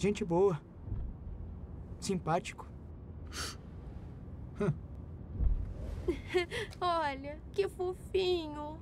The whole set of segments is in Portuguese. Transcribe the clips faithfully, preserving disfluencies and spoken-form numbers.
Gente boa. Simpático. Olha, que fofinho.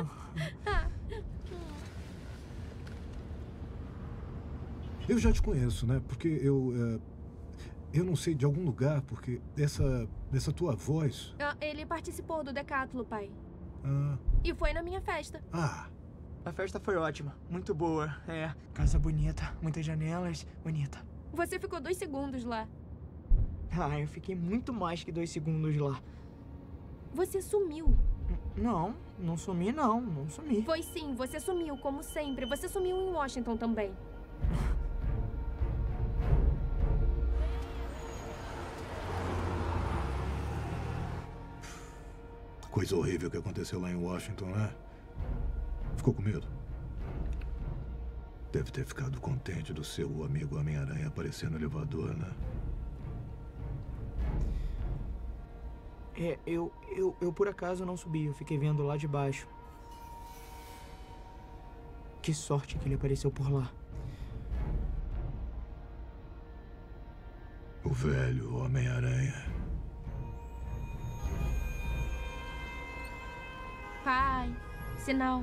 Eu já te conheço, né? Porque eu... Uh, eu não sei de algum lugar, porque essa, essa tua voz... Ah, ele participou do Decátulo, pai. Ah. E foi na minha festa. Ah. A festa foi ótima. Muito boa. É, casa bonita. Muitas janelas. Bonita. Você ficou dois segundos lá. Ah, eu fiquei muito mais que dois segundos lá. Você sumiu. N não, não sumi não. Não sumi. Foi sim, você sumiu, como sempre. Você sumiu em Washington também. Coisa horrível que aconteceu lá em Washington, né? Ficou com medo? Deve ter ficado contente do seu amigo Homem-Aranha aparecer no elevador, né? É, eu, eu, eu por acaso não subi. Eu fiquei vendo lá de baixo. Que sorte que ele apareceu por lá. O velho Homem-Aranha. Pai, sinal.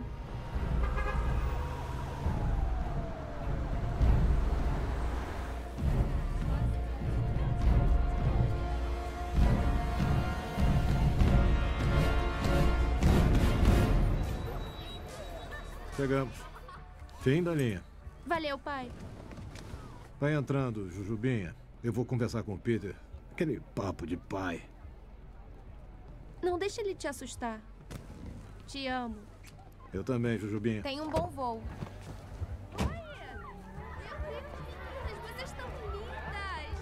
Chegamos. Fim da linha. Valeu, pai. Vai entrando, Jujubinha. Eu vou conversar com o Peter. Aquele papo de pai. Não deixe ele te assustar. Te amo. Eu também, Jujubinha. Tenha um bom voo. Olha! Meu Deus, vocês estão lindas!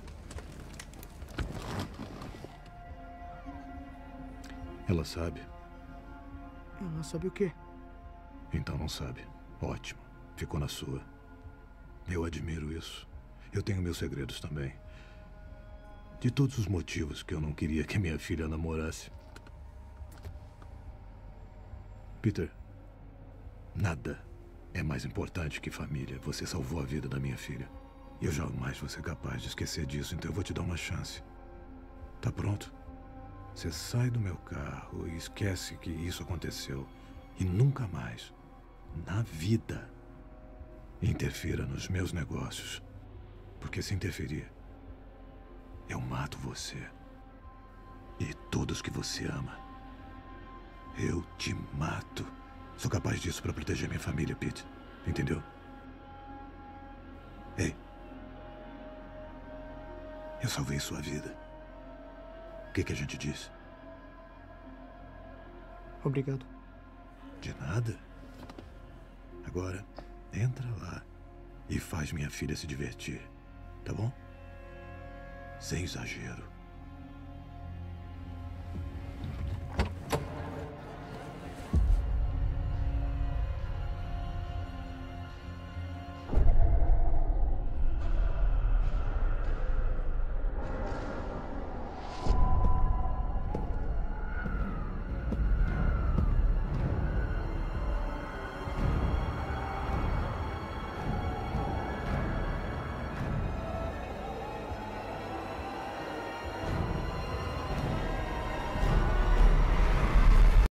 Ela sabe. Ela sabe o quê? Então não sabe. Ótimo. Ficou na sua. Eu admiro isso. Eu tenho meus segredos também. De todos os motivos que eu não queria que minha filha namorasse. Peter, nada é mais importante que família. Você salvou a vida da minha filha. E eu jamais vou ser capaz de esquecer disso, então eu vou te dar uma chance. Tá pronto? Você sai do meu carro e esquece que isso aconteceu. E nunca mais, na vida, interfira nos meus negócios. Porque se interferir, eu mato você. E todos que você ama. Eu te mato. Sou capaz disso para proteger minha família, Pete. Entendeu? Ei. Eu salvei sua vida. O que que a gente diz? Obrigado. De nada. Agora, entra lá e faz minha filha se divertir. Tá bom? Sem exagero.